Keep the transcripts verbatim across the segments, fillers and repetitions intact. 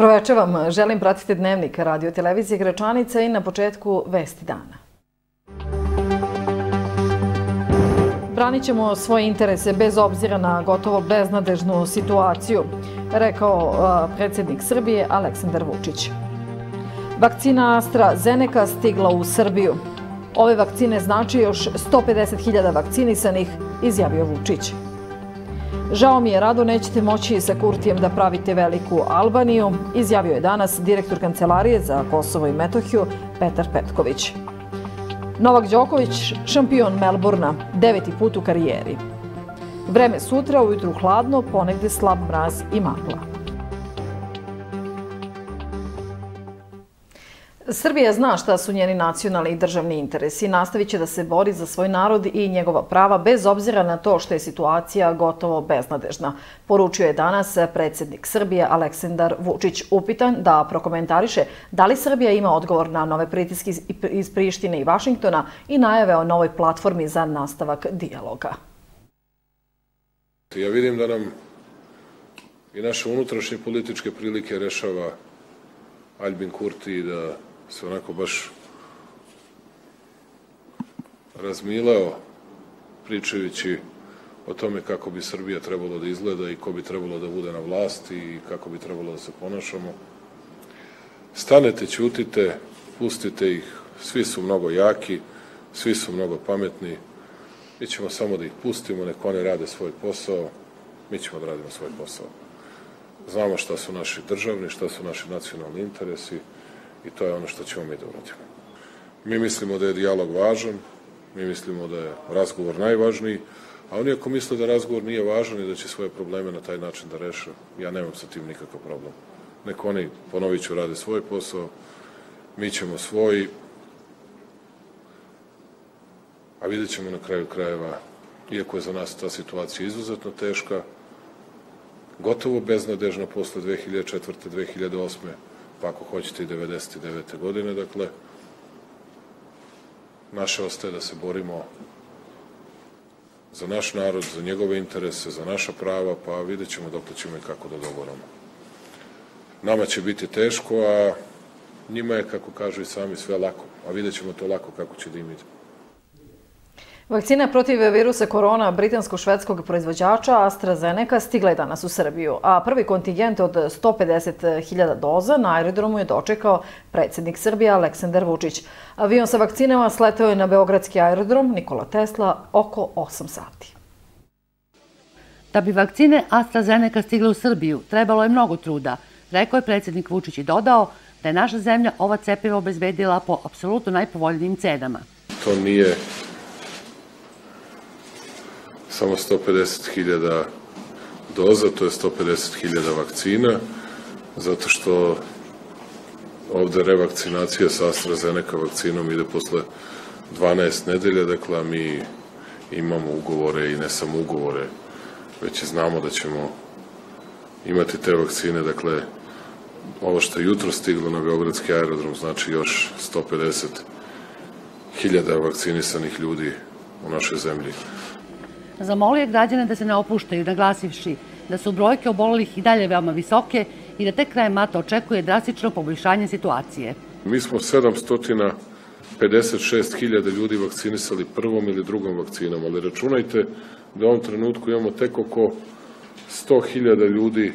Dobroveče vam. Želim pratiti dnevnik radio televizije Gračanica i na početku vesti dana. Branit ćemo svoje interese bez obzira na gotovo beznadežnu situaciju, rekao predsjednik Srbije Aleksandar Vučić. Vakcina AstraZeneca stigla u Srbiju. Ove vakcine znači još sto pedeset hiljada vakcinisanih, izjavio Vučić. Žao mi je, rado nećete moći sa Kurtijem da pravite veliku Albaniju, izjavio je danas direktor Kancelarije za Kosovo i Metohiju Petar Petković. Novak Đoković, šampion Melbourna, deveti put u karijeri. Vreme sutra, ujutru hladno, ponegde slab mraz i magla. Srbija zna šta su njeni nacionalni i državni interesi. Nastavit će da se bori za svoj narod i njegova prava bez obzira na to što je situacija gotovo beznadežna, poručio je danas predsjednik Srbije Aleksandar Vučić, upitan da prokomentariše da li Srbija ima odgovor na nove pritiske iz Prištine i Vašingtona i najave o novoj platformi za nastavak dijaloga. Ja vidim da nam i naše unutrašnje političke prilike rešava Aljbin Kurti i da se onako baš razmileo pričajući o tome kako bi Srbija trebalo da izgleda i ko bi trebalo da bude na vlasti i kako bi trebalo da se ponašamo. Stanete, ćutite, pustite ih, svi su mnogo jaki, svi su mnogo pametni, mi ćemo samo da ih pustimo, nek oni rade svoj posao, mi ćemo da radimo svoj posao. Znamo šta su naši državni, šta su naši nacionalni interesi i to je ono što ćemo mi da uradimo. Mi mislimo da je dijalog važan, mi mislimo da je razgovor najvažniji, a oni ako misle da razgovor nije važan i da će svoje probleme na taj način da reše, ja nemam sa tim nikakav problem. Nek oni, ponovit ću, rade svoj posao, mi ćemo svoj, a vidjet ćemo na kraju krajeva, iako je za nas ta situacija izuzetno teška, gotovo beznadežna posle dve hiljade četvrte. dve hiljade osme. pa ako hoćete i devedeset devete. godine, dakle, naše ostaje da se borimo za naš narod, za njegove interese, za naša prava, pa vidjet ćemo dok ćemo i kako da dogovoramo. Nama će biti teško, a njima je, kako kažu i sami, sve lako, a vidjet ćemo to lako kako će da im ide. Vakcina protiv virusa korona britansko-švedskog proizvođača AstraZeneca stigla je danas u Srbiju, a prvi kontingent od sto pedeset hiljada doza na aerodromu je dočekao predsjednik Srbije Aleksandar Vučić. Avion sa vakcinama sletao je na beogradski aerodrom Nikola Tesla oko osam sati. Da bi vakcine AstraZeneca stigle u Srbiju, trebalo je mnogo truda, rekao je predsjednik Vučić i dodao da je naša zemlja ova cepiva obezbedila po apsolutno najpovoljnijim cenama. To nije samo sto pedeset hiljada doza, to je sto pedeset hiljada vakcina, zato što ovde revakcinacija sa AstraZeneca vakcinom ide posle dvanaest nedelja, dakle mi imamo ugovore i ne samo ugovore, već i znamo da ćemo imati te vakcine, dakle ovo što je jutro stiglo na beogradski aerodrom znači još sto pedeset hiljada vakcinisanih ljudi u našoj zemlji. Zamolio je građane da se ne opuštaju, naglasivši da su brojke obolelih i dalje veoma visoke i da tek krajem marta očekuje drastično poboljšanje situacije. Mi smo sedamsto pedeset šest hiljada ljudi vakcinisali prvom ili drugom vakcinom, ali računajte da u ovom trenutku imamo tek oko sto hiljada ljudi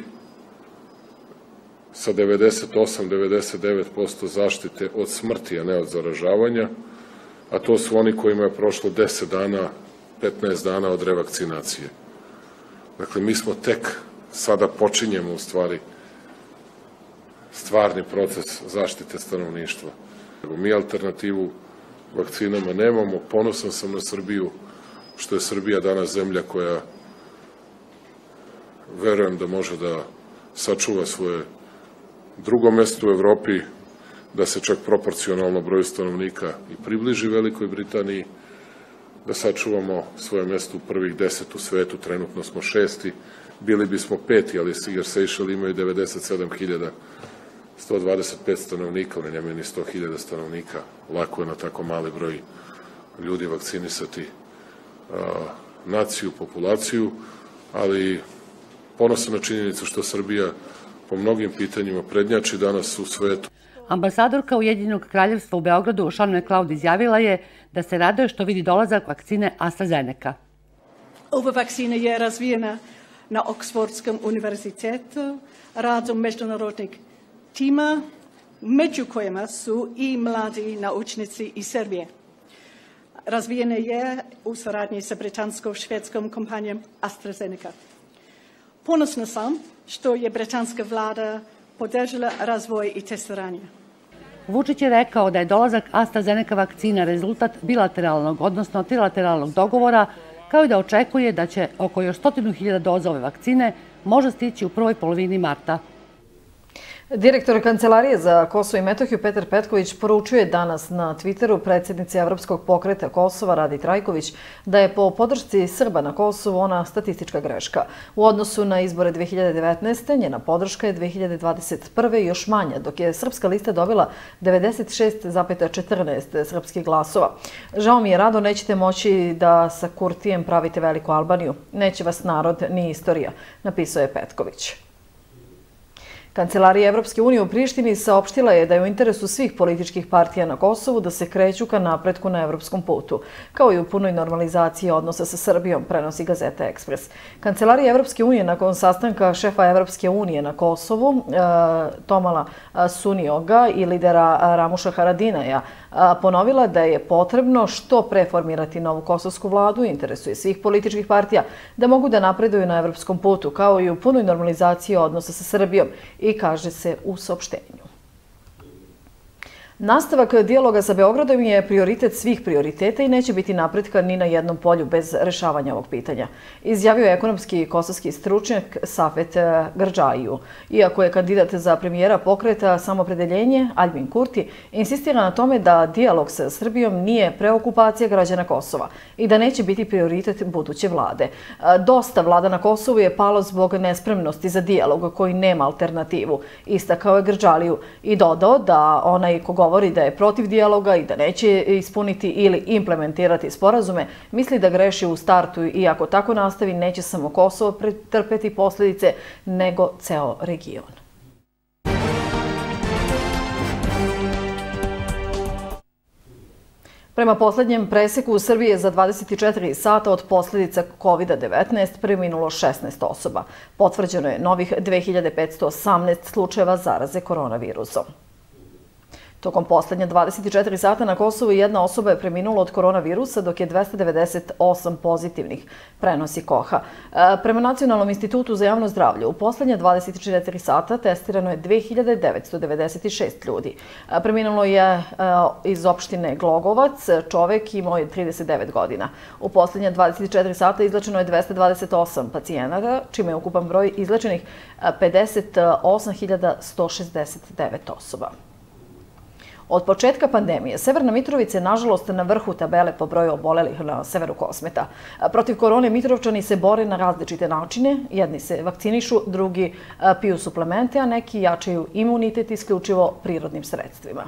sa devedeset osam do devedeset devet posto zaštite od smrti, a ne od zaražavanja, a to su oni kojima je prošlo deset dana, petnaest dana od revakcinacije. Dakle, mi smo tek sada počinjemo u stvari stvarni proces zaštite stanovništva. Mi alternativu vakcinama nemamo, ponosan sam na Srbiju, što je Srbija danas zemlja koja verujem da može da sačuva svoje drugo mesto u Evropi, da se čak proporcionalno broju stanovnika i približi Velikoj Britaniji, da sačuvamo svoje mesto u prvih deset u svetu, trenutno smo šesti, bili bismo peti, ali jer Sejšeli imaju devedeset sedam hiljada sto dvadeset pet stanovnika, ali nemaju ni sto hiljada stanovnika. Lako je na tako mali broj ljudi vakcinisati naciju, populaciju, ali ponosan na činjenicu što Srbija po mnogim pitanjima prednjači danas u svetu. Ambasadorka Ujedinjenog kraljevstva u Beogradu Shannon Cloud izjavila je da se raduje što vidi dolazak vakcine AstraZeneca. Ova vakcina je razvijena na Oksfordskom univerzitetu radom međunarodnog tima, među kojima su i mladi naučnici iz Srbije. Razvijena je u saradnji sa britansko-švedskom kompanijom AstraZeneca. Ponosna sam što je britanska vlada podržala razvoj i testiranje. Vučić je rekao da je dolazak AstraZeneca vakcina rezultat bilateralnog, odnosno trilateralnog dogovora, kao i da očekuje da će oko još stotinu hiljada doza ove vakcine može stići u prvoj polovini marta. Direktor Kancelarije za Kosovo i Metohiju Petar Petković poručuje danas na Twitteru predsjednici Evropskog pokreta Kosova Radi Trajković da je po podršci Srba na Kosovu ona statistička greška. U odnosu na izbore dve hiljade devetnaeste. njena podrška je dve hiljade dvadeset prve. još manja, dok je srpska lista dobila devedeset šest zarez četrnaest srpskih glasova. Žao mi je, rado nećete moći da sa Kurtijem pravite veliku Albaniju. Neće vas narod ni istorija, napisao je Petković. Kancelarija Evropske unije u Prištini saopštila je da je u interesu svih političkih partija na Kosovu da se kreću ka napretku na evropskom putu, kao i u punoj normalizaciji odnosa sa Srbijom, prenosi Gazeta Ekspres. Kancelarija Evropske unije nakon sastanka šefa Evropske unije na Kosovu, Tomala Sunioga i lidera Ramuša Haradinaja, ponovila da je potrebno što pre formirati novu kosovsku vladu, interesuje svih političkih partija da mogu da napreduju na evropskom putu, kao i u punoj normalizaciji odnosa sa Srbijom, i kaže se u saopštenju. Nastavak dijaloga sa Beogradom je prioritet svih prioriteta i neće biti napretka ni na jednom polju bez rešavanja ovog pitanja, izjavio je ekonomski kosovski stručnjak Safet Grdžaju. Iako je kandidat za premijera pokreta Samopredeljenje, Aljbin Kurti, insistira na tome da dijalog sa Srbijom nije preokupacija građana Kosova i da neće biti prioritet buduće vlade. Dosta vlada na Kosovu je palo zbog nespremnosti za dijalog koji nema alternativu, istakao je Grdžaliju i dodao da onaj ko govori da je protiv dijaloga i da neće ispuniti ili implementirati sporazume, misli da greši u startu i ako tako nastavi neće samo Kosovo pretrpeti posljedice, nego ceo region. Prema poslednjem preseku u Srbiji je za dvadeset četiri sata od posljedica kovida devetnaest preminulo šesnaest osoba. Potvrđeno je novih dve hiljade petsto osamnaest slučajeva zaraze koronavirusom. Tokom poslednje dvadeset četiri sata na Kosovu jedna osoba je preminula od koronavirusa, dok je dvesta devedeset osam pozitivnih, prenosi Koha. Prema Nacionalnom institutu za javno zdravlje, u poslednje dvadeset četiri sata testirano je dve hiljade devetsto devedeset šest ljudi. Preminulo je iz opštine Glogovac, čovek imao je trideset devet godina. U poslednje dvadeset četiri sata izlečeno je dvesta dvadeset osam pacijenata, čime je ukupan broj izlečenih pedeset osam hiljada sto šezdeset devet osoba. Od početka pandemije, Severna Mitrovica je nažalost na vrhu tabele po broju obolelih na severu Kosmeta. Protiv korone Mitrovčani se bore na različite načine. Jedni se vakcinišu, drugi piju suplemente, a neki jačaju imunitet isključivo prirodnim sredstvima.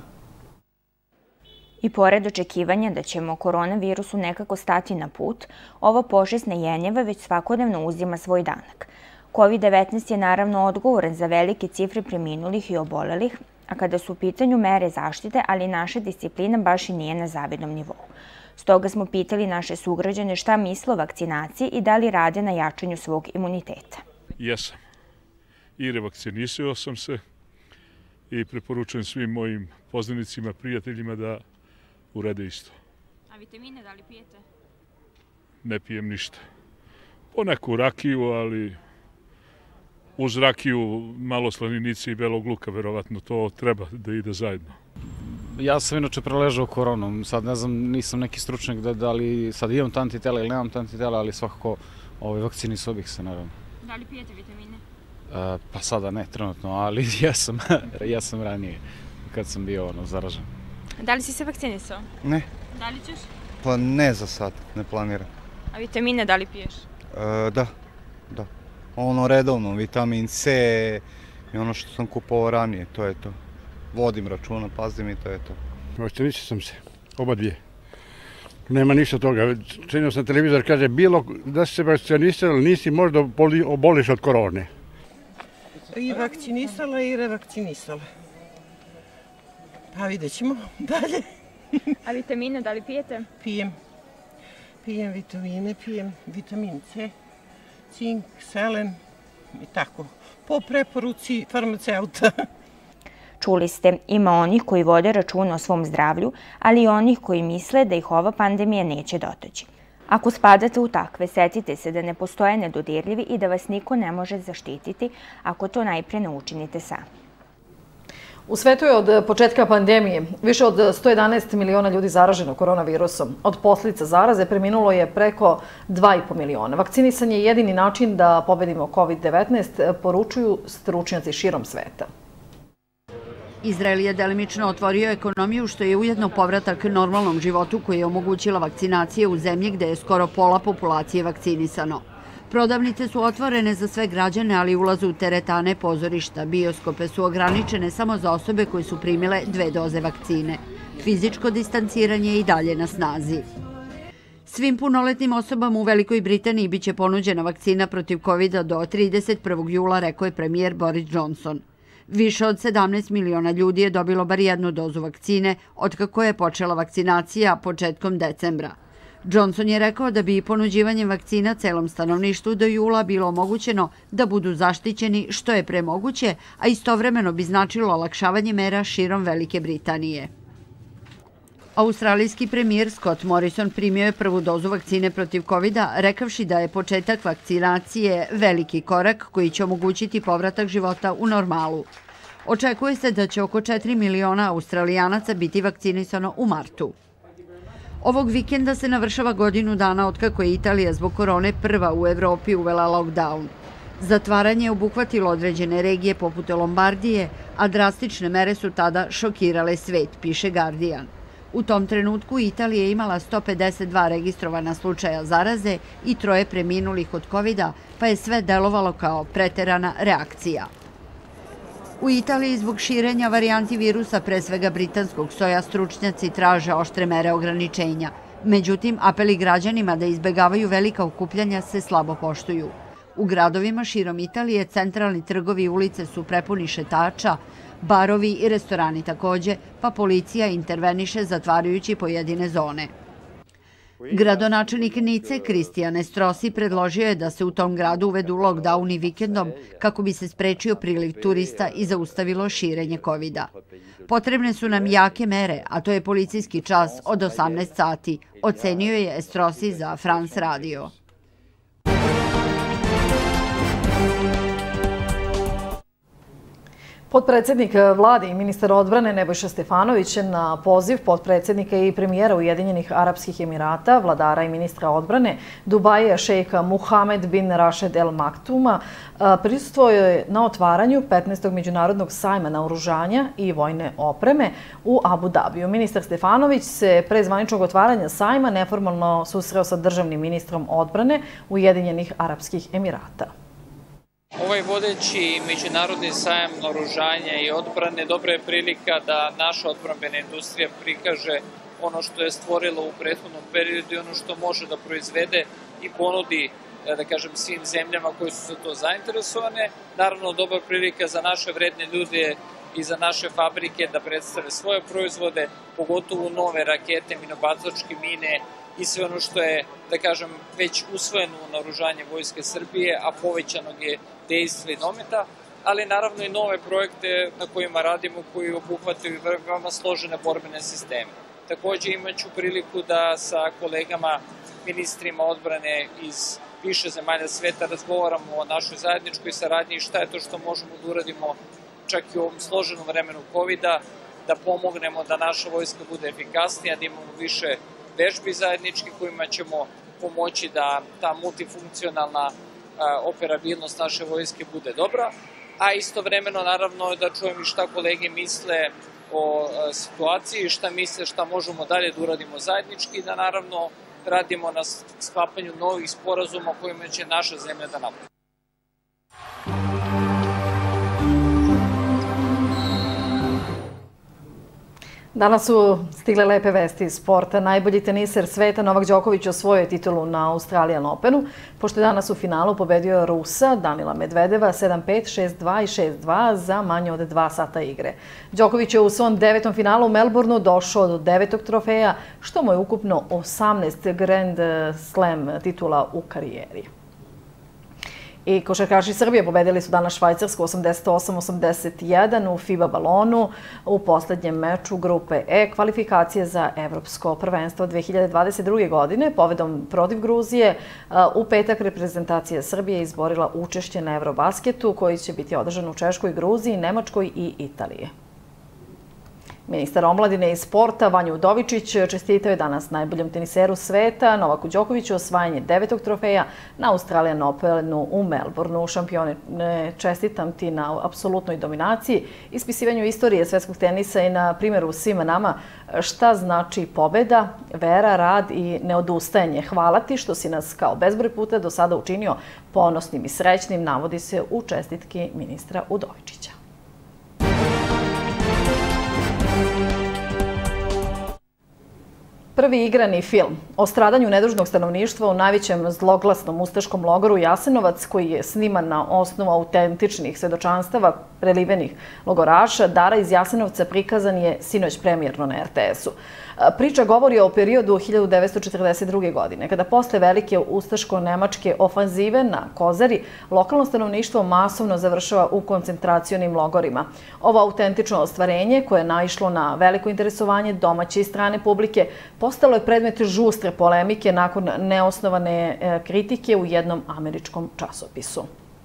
I pored očekivanja da ćemo koronavirusu nekako stati na put, ova pošast ne jenjava, već svakodnevno uzima svoj danak. kovid devetnaest je naravno odgovoran za velike cifre preminulih i obolelih, a kada su u pitanju mere zaštite, ali naša disciplina baš i nije na zavidnom nivou. Stoga smo pitali naše sugrađane šta misle o vakcinaciji i da li rade na jačanju svog imuniteta. Jesam. I revakcinisao sam se i preporučujem svim mojim poznanicima, prijateljima da urede isto. A vitamine da li pijete? Ne pijem ništa. Poneku rakiju, ali uz rakiju malo slaninice i belog luka, verovatno to treba da ide zajedno. Ja sam inače preležao koronom, sad ne znam, nisam neki stručnjak da li sad imam antitela ili nemam antitela, ali svakako vakcinisao bih se, naravno. Da li pijete vitamine? Pa sada ne, trenutno, ali ja sam ranije, kad sam bio zaražen. Da li si se vakcinisao? Ne. Da li ćeš? Pa ne za sad, ne planiram. A vitamine da li piješ? Da, da. Ono redovno, vitamin C i ono što sam kupovao ranije, to je to. Vodim računa, pazim i to je to. Vakcinisao sam se, oba dvije. Nema ništa toga. Činio sam televizor, kaže, bilo da si se vakcinisao, nisi možda oboliš od korone. I vakcinisala i revakcinisala. Pa vidjet ćemo dalje. A vitamine, da li pijete? Pijem. Pijem vitamine, pijem vitamin C, cink, selen i tako. Po preporuci farmaceuta. Čuli ste, ima onih koji vode računa o svom zdravlju, ali i onih koji misle da ih ova pandemija neće dotaći. Ako spadate u takve, setite se da ne postoje nedodirljivi i da vas niko ne može zaštititi ako to najpre ne učinite sami. U svetu je od početka pandemije više od sto jedanaest miliona ljudi zaraženo koronavirusom. Od posljedica zaraze preminulo je preko dva i po miliona. Vakcinisan je jedini način da pobedimo kovid devetnaest, poručuju stručnjaci širom sveta. Izrael je delimično otvorio ekonomiju, što je ujedno povratak normalnom životu koji je omogućila vakcinacije u zemlji gde je skoro pola populacije vakcinisano. Prodavnice su otvorene za sve građane, ali ulaz u teretane, pozorišta, bioskope su ograničene samo za osobe koje su primile dve doze vakcine. Fizičko distanciranje je i dalje na snazi. Svim punoletnim osobama u Velikoj Britaniji biće ponuđena vakcina protiv kovida do trideset prvog jula, rekao je premijer Boris Johnson. Više od sedamnaest miliona ljudi je dobilo bar jednu dozu vakcine, otkako je počela vakcinacija početkom decembra. Johnson je rekao da bi ponuđivanjem vakcina celom stanovništvu do jula bilo omogućeno da budu zaštićeni što je pre moguće, a istovremeno bi značilo olakšavanje mera širom Velike Britanije. Australijski premijer Scott Morrison primio je prvu dozu vakcine protiv kovida, rekavši da je početak vakcinacije veliki korak koji će omogućiti povratak života u normalu. Očekuje se da će oko četiri miliona Australijanaca biti vakcinisano u martu. Ovog vikenda se navršava godinu dana otkako je Italija zbog korone prva u Evropi uvela lockdown. Zatvaranje je obuhvatilo određene regije poput Lombardije, a drastične mere su tada šokirale svet, piše Guardian. U tom trenutku Italija je imala sto pedeset dva registrovana slučaja zaraze i troje preminulih od kovida, pa je sve delovalo kao preterana reakcija. U Italiji zbog širenja varijanti virusa, pre svega britanskog soja, stručnjaci traže oštre mere ograničenja. Međutim, apeli građanima da izbegavaju velika okupljanja se slabo poštuju. U gradovima širom Italije centralni trgovi i ulice su prepuni šetača, barovi i restorani takođe, pa policija interveniše zatvarajući pojedine zone. Gradonačelnik Nice, Cristian Estrosi, predložio je da se u tom gradu uvedu lockdowni vikendom kako bi se sprečio priliv turista i zaustavilo širenje kovida. Potrebne su nam jake mere, a to je policijski čas od osamnaest sati, ocenio je Estrosi za France Radio. Potpredsednik vlade i ministar odbrane Nebojša Stefanović na poziv potpredsednika i premijera Ujedinjenih Arapskih Emirata, vladara i ministra odbrane Dubaija šejka Muhamed bin Rašed El Maktuma prisustvovao je na otvaranju petnaestog međunarodnog sajma naoružanja i vojne opreme u Abu Dabiju. Ministar Stefanović se pre zvaničnog otvaranja sajma neformalno susreo sa državnim ministrom odbrane Ujedinjenih Arapskih Emirata. Ovaj vodeći međunarodni sajam naoružanja i odbrane dobra je prilika da naša odbrambena industrija prikaže ono što je stvorila u prethodnom periodu i ono što može da proizvede i ponudi, da kažem, svim zemljama koji su za to zainteresovane. Naravno, dobra prilika za naše vredne ljude i za naše fabrike da predstave svoje proizvode, pogotovo nove rakete, minobacačke mine i sve ono što je, da kažem, već usvojeno u naoružanje Vojske Srbije, a povećanog je dejstva i dometa, ali naravno i nove projekte na kojima radimo, koji obuhvataju veoma složene borbene sisteme. Takođe imaću priliku da sa kolegama ministrima odbrane iz više zemalja sveta razgovaramo o našoj zajedničkoj saradnji i šta je to što možemo da uradimo čak i u ovom složenom vremenu kovida, da pomognemo da naša vojska bude efikasnija, da imamo više vežbi zajednički kojima ćemo pomoći da ta multifunkcionalna operabilnost naše vojske bude dobra, a istovremeno naravno da čujem i šta kolege misle o situaciji, šta misle šta možemo dalje da uradimo zajednički i da naravno radimo na sklapanju novih sporazuma kojima će naša zemlja da napravi. Danas su stigle lepe vesti iz sporta. Najbolji teniser sveta Novak Đoković osvojio je titulu na Australian Openu, pošto je danas u finalu pobedio Rusa Danila Medvedeva sedam pet, šest dva i šest dva za manje od dva sata igre. Đoković je u svom devetom finalu u Melbourneu došao do devetog trofeja, što mu je ukupno osamnaest Grand Slam titula u karijeri. I košarkaši Srbije pobedili su danas Švajcarsku osamdeset osam osamdeset jedan u FIBA balonu u poslednjem meču grupe E kvalifikacije za Evropsko prvenstvo dve hiljade dvadeset druge. godine. Pobedom protiv Gruzije u petak reprezentacija Srbije izborila učešće na Eurobasketu koji će biti održan u Češkoj, Gruziji, Nemačkoj i Italiji. Ministar omladine i sporta Vanja Udovičić čestitao je danas najboljem teniseru sveta Novaku Đokoviću osvajanje devetog trofeja na Australian Openu u Melbourneu. Šampione, čestitam ti na apsolutnoj dominaciji, ispisivanju istorije svetskog tenisa i na primjeru svima nama šta znači pobeda, vera, rad i neodustajanje. Hvala ti što si nas kao bezbroj puta do sada učinio ponosnim i srećnim, navodi se u čestitki ministra Udovičića. Prvi igrani film o stradanju nedužnog stanovništva u najvećem zloglasnom ustaškom logoru Jasenovac, koji je sniman na osnovu autentičnih svedočanstava prelivenih logoraša Dara iz Jasenovca, prikazan je sinoć premijerno na er te esu. Priča govori o periodu hiljadu devetsto četrdeset druge. godine, kada posle velike ustaško-nemačke ofanzive na Kozari, lokalno stanovništvo masovno završava u koncentracionim logorima. Ovo autentično ostvarenje, koje je naišlo na veliko interesovanje domaće i strane publike, postalo je predmet žustre polemike nakon neosnovane kritike u jednom američkom časopisu.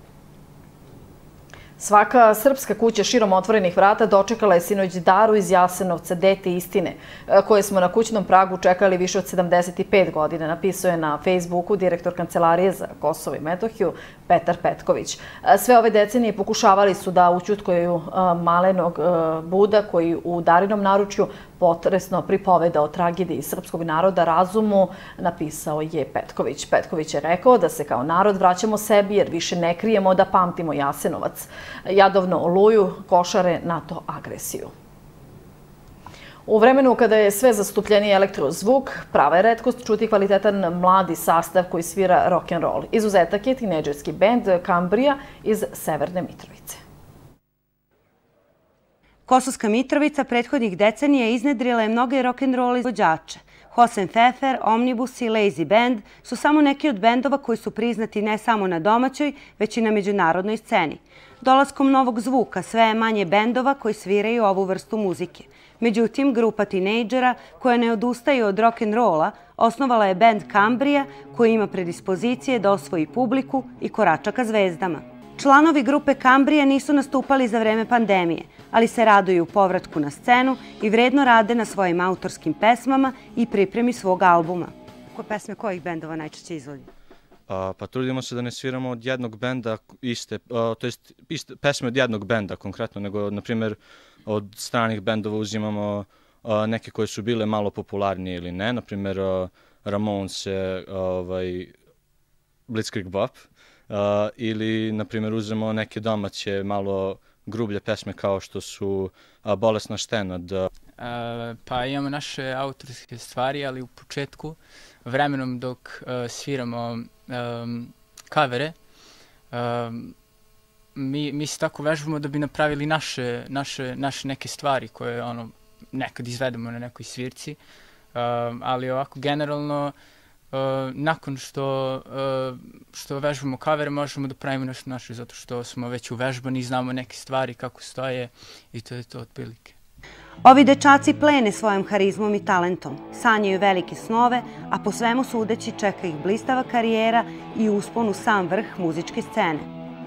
Svaka srpska kuća širom otvorenih vrata dočekala je sinoć Daru iz Jasenovca, dete istine, koje smo na kućnom pragu čekali više od sedamdeset pet godina, napisao je na Facebooku direktor Kancelarije za Kosovo i Metohiju Petar Petković. Sve ove decenije pokušavali su da ućutkaju malenog Buda koji u Darinom naručju potresno pripoveda o tragediji srpskog naroda razumu, napisao je Petković. Petković je rekao da se kao narod vraćamo sebi jer više ne krijemo da pamtimo Jasenovac, jadovno Oluju, Košare, NATO agresiju. U vremenu kada je sve zastupljeniji elektrozvuk, prava je retkost čuti kvalitetan mladi sastav koji svira rock'n'roll. Izuzetak je tinejdžerski bend Kambrija iz Severne Mitrovice. Kosovska Mitrovica prethodnih decenija iznedrila je mnoge rock'n'roll izvođače. Hosen Pfeffer, Omnibus i Lazy Band su samo neki od bendova koji su priznati ne samo na domaćoj, već i na međunarodnoj sceni. Dolaskom novog zvuka sve je manje bendova koji sviraju ovu vrstu muzike. Međutim, grupa tinejdžera koja ne odustaje od rock'n'rolla osnovala je bend Kambrija koji ima predispozicije da osvoji publiku i korača ka zvezdama. Članovi grupe Kambrija nisu nastupali za vreme pandemije, ali se raduju povratku na scenu i vredno rade na svojim autorskim pesmama i pripremi svog albuma. Koje pesme kojih bendova najčešće izvodi? Pa trudimo se da ne sviramo od jednog benda iste, to jest pesme od jednog benda konkretno, nego na primjer od stranih bendova uzimamo neke koje su bile malo popularnije ili ne, na primjer Ramones, Blitzkrieg Bop, ili na primjer uzmemo neke domaće malo grublje pesme kao što su Bolesna štena. Pa imamo naše autorske stvari, ali u početku, vremenom dok sviramo kavere, mi se tako vežbamo da bi napravili naše neke stvari koje nekad izvedemo na nekoj svirci, ali ovako generalno nakon što vežbamo kavere možemo da pravimo nešto naše zato što smo već uvežbani i znamo neke stvari kako stoje i to je to otprilike. Ovi dečaci plene svojom harizmom i talentom, sanjaju velike snove, a po svemu sudeći čeka ih blistava karijera i uspon u sam vrh muzičke scene.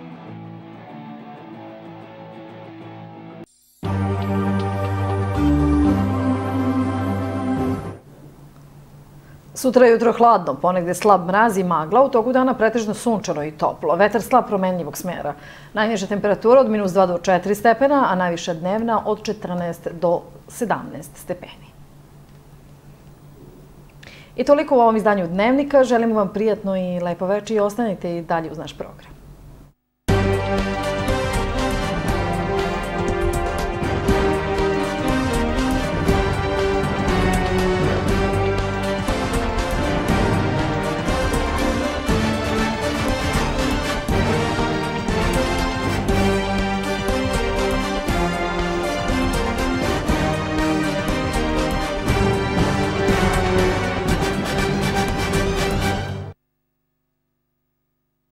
Sutra je jutro hladno, ponegde slab mraz i magla, u toku dana pretežno sunčano i toplo. Vetar slab promenljivog smjera. Najniža temperatura od minus dva do četiri stepena, a najviša dnevna od četrnaest do sedamnaest stepeni. I toliko u ovom izdanju Dnevnika. Želimo vam prijatno i lepo veče i ostanite i dalje uz naš program.